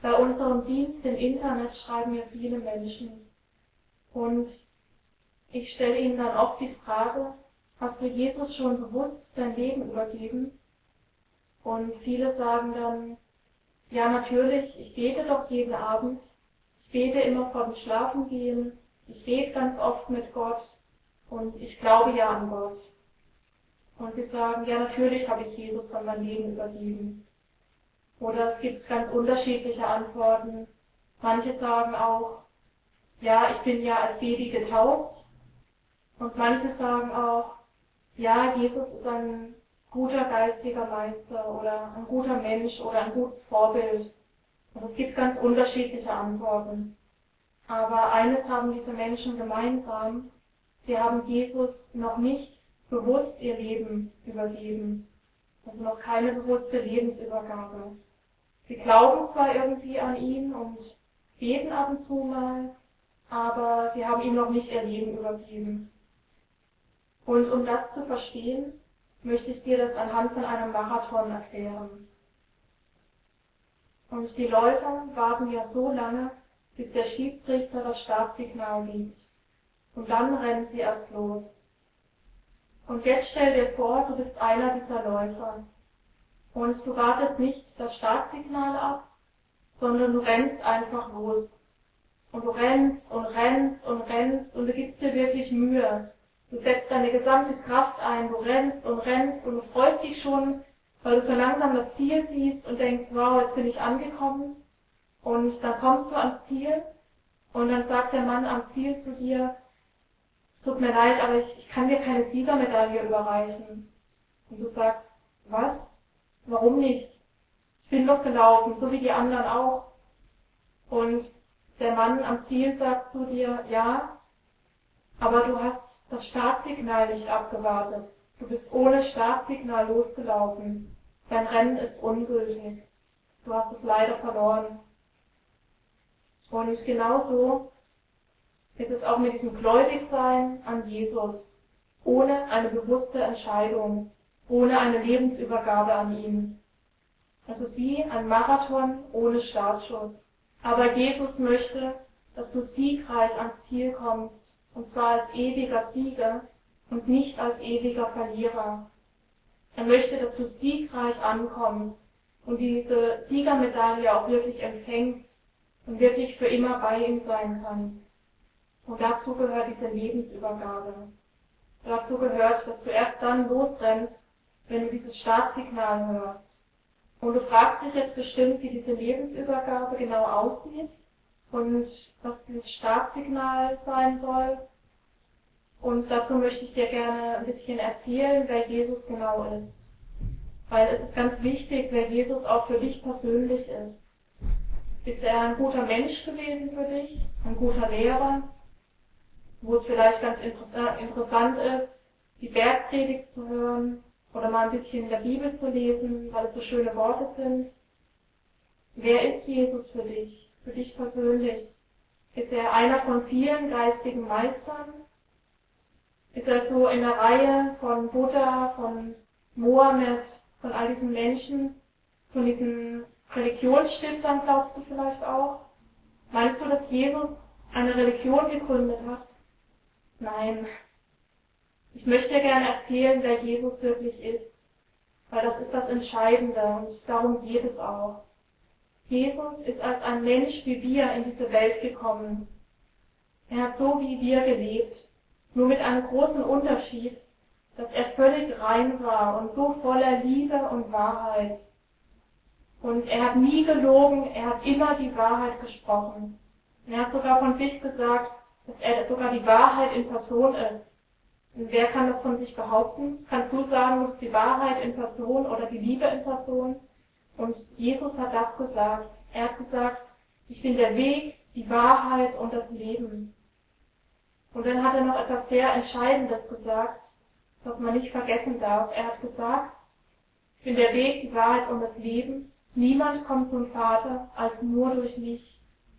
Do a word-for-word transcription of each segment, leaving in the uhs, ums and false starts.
Bei unserem Dienst im Internet schreiben mir viele Menschen und ich stelle ihnen dann oft die Frage, hast du Jesus schon bewusst dein Leben übergeben? Und viele sagen dann, ja natürlich, ich bete doch jeden Abend, ich bete immer vor dem Schlafengehen, ich rede ganz oft mit Gott und ich glaube ja an Gott. Und sie sagen, ja natürlich habe ich Jesus von meinem Leben übergeben. Oder es gibt ganz unterschiedliche Antworten. Manche sagen auch, ja, ich bin ja als Baby getauft. Und manche sagen auch, ja, Jesus ist ein guter geistiger Meister oder ein guter Mensch oder ein gutes Vorbild. Und es gibt ganz unterschiedliche Antworten. Aber eines haben diese Menschen gemeinsam, sie haben Jesus noch nicht bewusst ihr Leben übergeben. Also noch keine bewusste Lebensübergabe. Sie glauben zwar irgendwie an ihn und beten ab und zu mal, aber sie haben ihm noch nicht ihr Leben übergeben. Und um das zu verstehen, möchte ich dir das anhand von einem Marathon erklären. Und die Läufer warten ja so lange, bis der Schiedsrichter das Startsignal gibt. Und dann rennen sie erst los. Und jetzt stell dir vor, du bist einer dieser Läufer. Und du wartest nicht das Startsignal ab, sondern du rennst einfach los. Und du rennst und rennst und rennst und du gibst dir wirklich Mühe. Du setzt deine gesamte Kraft ein, du rennst und rennst und du freust dich schon, weil du so langsam das Ziel siehst und denkst, wow, jetzt bin ich angekommen. Und dann kommst du ans Ziel und dann sagt der Mann am Ziel zu dir, tut mir leid, aber ich, ich kann dir keine Siegermedaille überreichen. Und du sagst, was? Warum nicht? Ich bin doch gelaufen, so wie die anderen auch. Und der Mann am Ziel sagt zu dir, ja, aber du hast das Startsignal nicht abgewartet. Du bist ohne Startsignal losgelaufen. Dein Rennen ist ungültig. Du hast es leider verloren. Und genauso ist es auch mit diesem Gläubigsein an Jesus, ohne eine bewusste Entscheidung, ohne eine Lebensübergabe an ihn. Es ist wie ein Marathon ohne Startschuss. Aber Jesus möchte, dass du siegreich ans Ziel kommst, und zwar als ewiger Sieger und nicht als ewiger Verlierer. Er möchte, dass du siegreich ankommst und diese Siegermedaille auch wirklich empfängst und wirklich für immer bei ihm sein kannst. Und dazu gehört diese Lebensübergabe. Dazu gehört, dass du erst dann losrennst, wenn du dieses Startsignal hörst. Und du fragst dich jetzt bestimmt, wie diese Lebensübergabe genau aussieht und was dieses Startsignal sein soll. Und dazu möchte ich dir gerne ein bisschen erzählen, wer Jesus genau ist. Weil es ist ganz wichtig, wer Jesus auch für dich persönlich ist. Ist er ein guter Mensch gewesen für dich, ein guter Lehrer, wo es vielleicht ganz interessant ist, die Bergpredigt zu hören oder mal ein bisschen in der Bibel zu lesen, weil es so schöne Worte sind. Wer ist Jesus für dich, für dich persönlich? Ist er einer von vielen geistigen Meistern? Ist er so in der Reihe von Buddha, von Mohammed, von all diesen Menschen, von diesen Religionsstiftern, glaubst du vielleicht auch? Meinst du, dass Jesus eine Religion gegründet hat? Nein. Ich möchte dir gerne erzählen, wer Jesus wirklich ist, weil das ist das Entscheidende und darum geht es auch. Jesus ist als ein Mensch wie wir in diese Welt gekommen. Er hat so wie wir gelebt, nur mit einem großen Unterschied, dass er völlig rein war und so voller Liebe und Wahrheit. Und er hat nie gelogen, er hat immer die Wahrheit gesprochen. Er hat sogar von sich gesagt, dass er sogar die Wahrheit in Person ist. Und wer kann das von sich behaupten? Kannst du sagen, du bist die Wahrheit in Person oder die Liebe in Person? Und Jesus hat das gesagt. Er hat gesagt, ich bin der Weg, die Wahrheit und das Leben. Und dann hat er noch etwas sehr Entscheidendes gesagt, was man nicht vergessen darf. Er hat gesagt, ich bin der Weg, die Wahrheit und das Leben. Niemand kommt zum Vater als nur durch mich.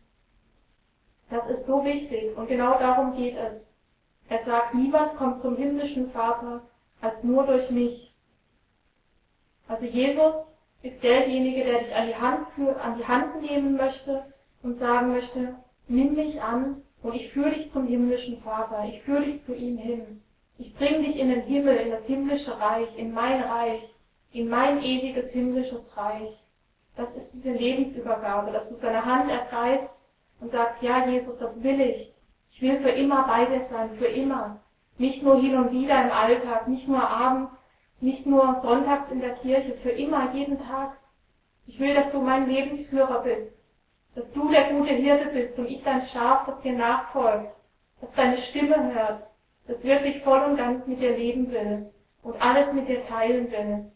Das ist so wichtig und genau darum geht es. Er sagt, niemand kommt zum himmlischen Vater als nur durch mich. Also Jesus ist derjenige, der dich an die Hand führt, an die Hand nehmen möchte und sagen möchte, nimm mich an und ich führe dich zum himmlischen Vater, ich führe dich zu ihm hin. Ich bringe dich in den Himmel, in das himmlische Reich, in mein Reich, in mein ewiges himmlisches Reich. Das ist diese Lebensübergabe, dass du seine Hand ergreifst und sagst, ja Jesus, das will ich. Ich will für immer bei dir sein, für immer. Nicht nur hin und wieder im Alltag, nicht nur abends, nicht nur sonntags in der Kirche, für immer, jeden Tag. Ich will, dass du mein Lebensführer bist, dass du der gute Hirte bist und ich dein Schaf, das dir nachfolgt, das deine Stimme hört, das wirklich voll und ganz mit dir leben will und alles mit dir teilen will.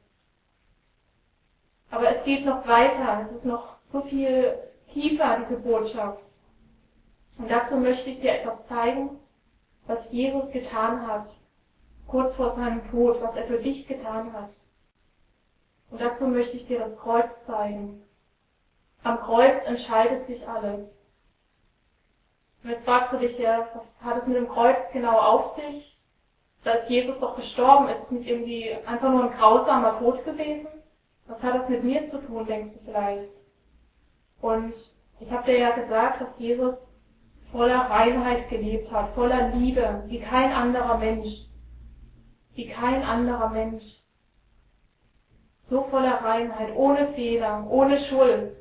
Aber es geht noch weiter, es ist noch so viel tiefer, diese Botschaft. Und dazu möchte ich dir etwas zeigen, was Jesus getan hat, kurz vor seinem Tod, was er für dich getan hat. Und dazu möchte ich dir das Kreuz zeigen. Am Kreuz entscheidet sich alles. Und jetzt fragst du dich ja, was hat es mit dem Kreuz genau auf sich? Da ist Jesus doch gestorben, ist nicht irgendwie einfach nur ein grausamer Tod gewesen? Was hat das mit mir zu tun, denkst du vielleicht? Und ich habe dir ja gesagt, dass Jesus voller Reinheit gelebt hat, voller Liebe, wie kein anderer Mensch. Wie kein anderer Mensch. So voller Reinheit, ohne Fehler, ohne Schuld.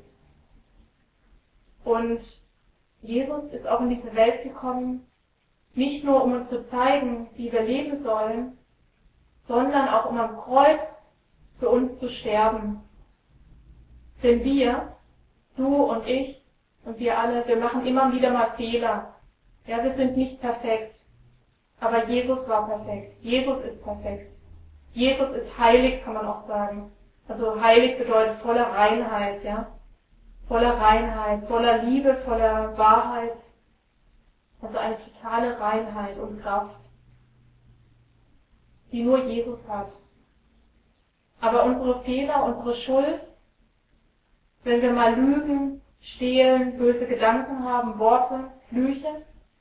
Und Jesus ist auch in diese Welt gekommen, nicht nur um uns zu zeigen, wie wir leben sollen, sondern auch um am Kreuz für uns zu sterben. Denn wir, du und ich und wir alle, wir machen immer wieder mal Fehler. Ja, wir sind nicht perfekt. Aber Jesus war perfekt. Jesus ist perfekt. Jesus ist heilig, kann man auch sagen. Also heilig bedeutet voller Reinheit, ja. Voller Reinheit, voller Liebe, voller Wahrheit. Also eine totale Reinheit und Kraft, die nur Jesus hat. Aber unsere Fehler, unsere Schuld, wenn wir mal lügen, stehlen, böse Gedanken haben, Worte, Flüche,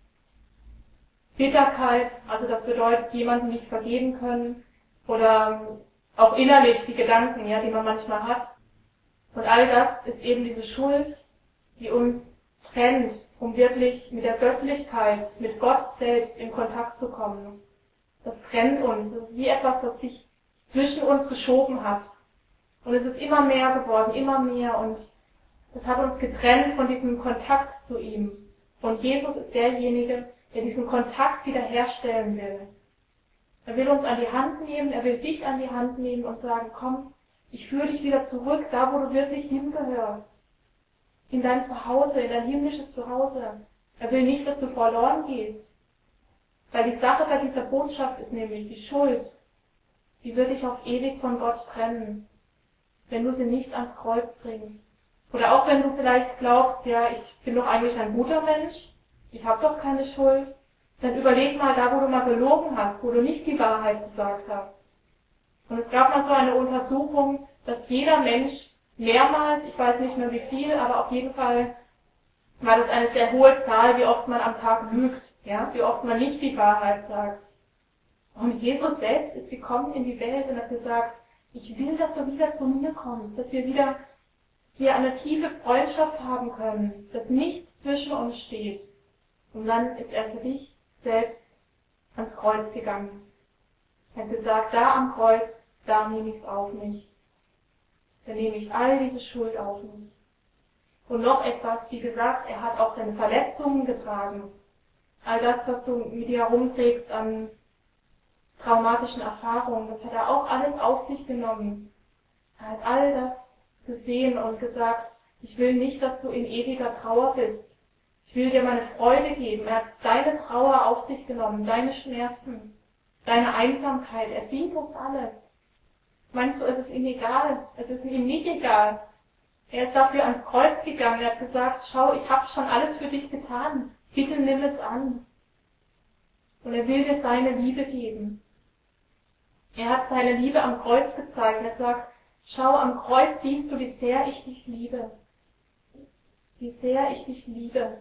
Bitterkeit, also das bedeutet, jemanden nicht vergeben können, oder auch innerlich die Gedanken, ja, die man manchmal hat. Und all das ist eben diese Schuld, die uns trennt, um wirklich mit der Göttlichkeit, mit Gott selbst in Kontakt zu kommen. Das trennt uns. Das ist wie etwas, das sich zwischen uns geschoben hat. Und es ist immer mehr geworden, immer mehr. Und es hat uns getrennt von diesem Kontakt zu ihm. Und Jesus ist derjenige, der diesen Kontakt wiederherstellen will. Er will uns an die Hand nehmen, er will dich an die Hand nehmen und sagen, komm, ich führe dich wieder zurück, da wo du wirklich hingehörst. In dein Zuhause, in dein himmlisches Zuhause. Er will nicht, dass du verloren gehst. Weil die Sache bei dieser Botschaft ist nämlich die Schuld. Die wird dich auf ewig von Gott trennen, wenn du sie nicht ans Kreuz bringst. Oder auch wenn du vielleicht glaubst, ja, ich bin doch eigentlich ein guter Mensch, ich habe doch keine Schuld, dann überleg mal da, wo du mal gelogen hast, wo du nicht die Wahrheit gesagt hast. Und es gab mal so eine Untersuchung, dass jeder Mensch mehrmals, ich weiß nicht mehr wie viel, aber auf jeden Fall war das eine sehr hohe Zahl, wie oft man am Tag lügt, ja, wie oft man nicht die Wahrheit sagt. Und Jesus selbst ist gekommen in die Welt und hat gesagt, ich will, dass du wieder zu mir kommst, dass wir wieder hier eine tiefe Freundschaft haben können, dass nichts zwischen uns steht. Und dann ist er für dich selbst ans Kreuz gegangen. Er hat gesagt, da am Kreuz, da nehme ich es auf mich. Da nehme ich all diese Schuld auf mich. Und noch etwas, wie gesagt, er hat auch deine Verletzungen getragen. All das, was du mit dir herumträgst an traumatischen Erfahrungen, das hat er auch alles auf sich genommen. Er hat all das gesehen und gesagt, ich will nicht, dass du in ewiger Trauer bist. Ich will dir meine Freude geben. Er hat deine Trauer auf sich genommen, deine Schmerzen, deine Einsamkeit. Er sieht uns alles. Meinst du, es ist ihm egal? Es ist ihm nicht egal. Er ist dafür ans Kreuz gegangen. Er hat gesagt, schau, ich habe schon alles für dich getan. Bitte nimm es an. Und er will dir seine Liebe geben. Er hat seine Liebe am Kreuz gezeigt. Und er sagt, schau, am Kreuz siehst du, wie sehr ich dich liebe. Wie sehr ich dich liebe.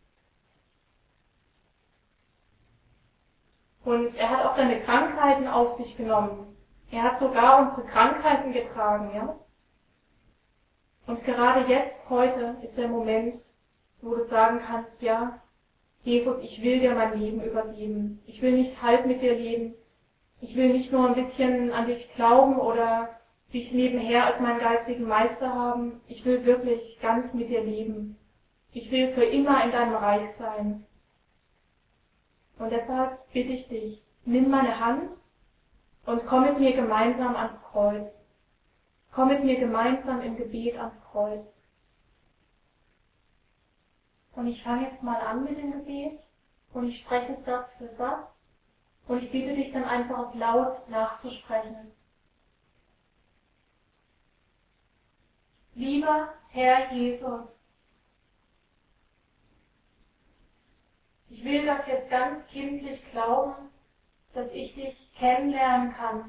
Und er hat auch deine Krankheiten auf sich genommen. Er hat sogar unsere Krankheiten getragen, ja. Und gerade jetzt, heute, ist der Moment, wo du sagen kannst, ja, Jesus, ich will dir mein Leben übergeben. Ich will nicht halb mit dir leben. Ich will nicht nur ein bisschen an dich glauben oder dich nebenher als meinen geistigen Meister haben. Ich will wirklich ganz mit dir leben. Ich will für immer in deinem Reich sein. Und deshalb bitte ich dich, nimm meine Hand und komm mit mir gemeinsam ans Kreuz. Komm mit mir gemeinsam im Gebet ans Kreuz. Und ich fange jetzt mal an mit dem Gebet und ich spreche Satz für Satz und ich bitte dich dann einfach auf laut nachzusprechen. Lieber Herr Jesus, ich will das jetzt ganz kindlich glauben, dass ich dich kennenlernen kann.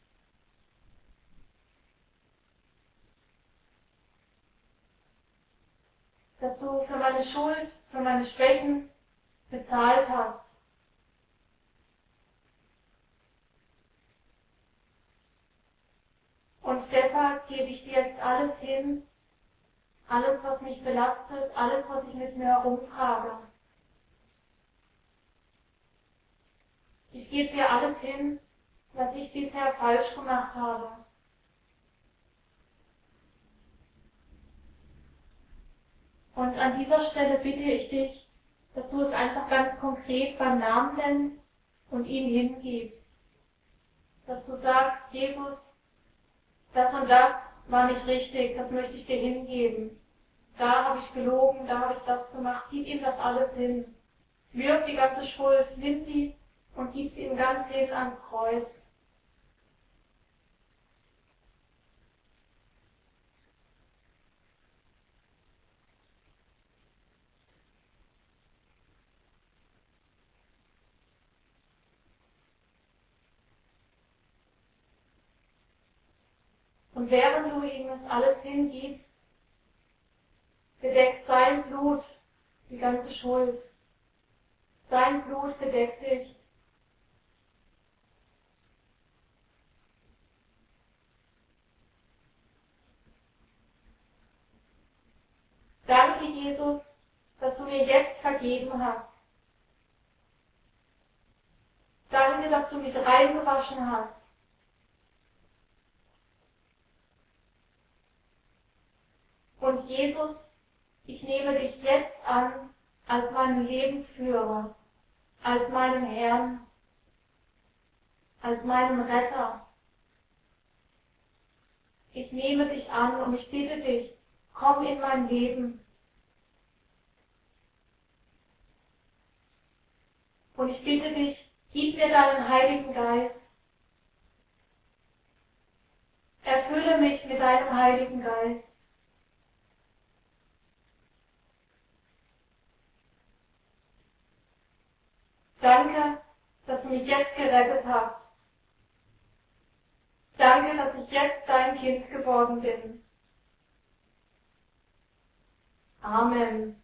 Dass du für meine Schuld, für meine Schwächen bezahlt hast. Und deshalb gebe ich dir jetzt alles hin, alles, was mich belastet, alles, was ich mit mir herumtrage. Ich gebe dir alles hin, was ich bisher falsch gemacht habe. Und an dieser Stelle bitte ich dich, dass du es einfach ganz konkret beim Namen nennst und ihm hingibst. Dass du sagst, Jesus, das und das war nicht richtig, das möchte ich dir hingeben. Da habe ich gelogen, da habe ich das gemacht, gib ihm das alles hin. Wirf die ganze Schuld, nimm sie und gib sie ihm ganz hin ans Kreuz. Und während du ihm das alles hingibst, bedeckt sein Blut die ganze Schuld. Sein Blut bedeckt dich. Danke, Jesus, dass du mir jetzt vergeben hast. Danke, dass du mich reingewaschen hast. Und Jesus, ich nehme dich jetzt an als meinen Lebensführer, als meinen Herrn, als meinen Retter. Ich nehme dich an und ich bitte dich, komm in mein Leben. Und ich bitte dich, gib mir deinen Heiligen Geist. Erfülle mich mit deinem Heiligen Geist. Danke, dass du mich jetzt gerettet hast. Danke, dass ich jetzt dein Kind geworden bin. Amen.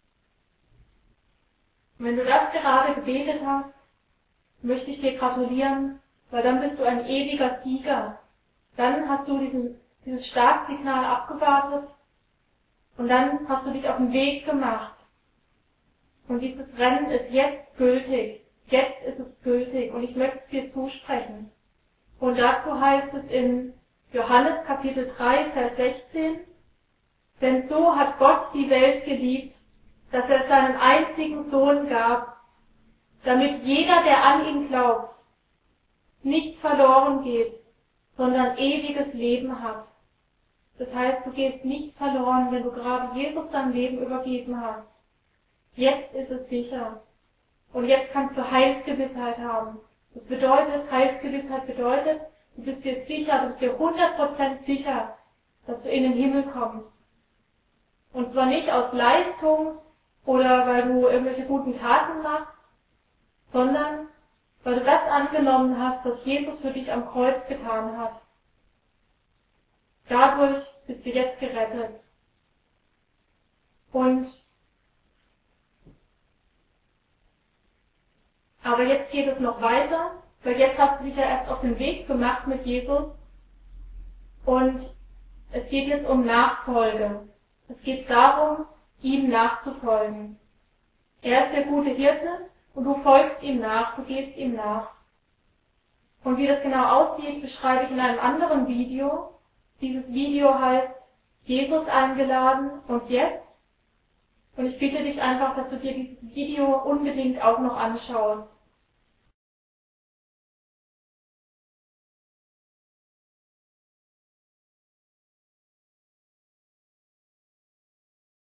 Und wenn du das gerade gebetet hast, möchte ich dir gratulieren, weil dann bist du ein ewiger Sieger. Dann hast du diesen, dieses Startsignal abgewartet und dann hast du dich auf den Weg gemacht. Und dieses Rennen ist jetzt gültig. Jetzt ist es gültig und ich möchte es dir zusprechen. Und dazu heißt es in Johannes Kapitel drei, Vers sechzehn, denn so hat Gott die Welt geliebt, dass er seinen einzigen Sohn gab, damit jeder, der an ihn glaubt, nicht verloren geht, sondern ewiges Leben hat. Das heißt, du gehst nicht verloren, wenn du gerade Jesus dein Leben übergeben hast. Jetzt ist es sicher. Und jetzt kannst du Heilsgewissheit haben. Das bedeutet, Heilsgewissheit bedeutet, du bist dir sicher, du bist dir hundert Prozent sicher, dass du in den Himmel kommst. Und zwar nicht aus Leistung oder weil du irgendwelche guten Taten machst, sondern weil du das angenommen hast, was Jesus für dich am Kreuz getan hat. Dadurch bist du jetzt gerettet. Und aber jetzt geht es noch weiter, weil jetzt hast du dich ja erst auf den Weg gemacht mit Jesus und es geht jetzt um Nachfolge. Es geht darum, ihm nachzufolgen. Er ist der gute Hirte und du folgst ihm nach, du gehst ihm nach. Und wie das genau aussieht, beschreibe ich in einem anderen Video. Dieses Video heißt Jesus eingeladen und jetzt. Und ich bitte dich einfach, dass du dir dieses Video unbedingt auch noch anschaust.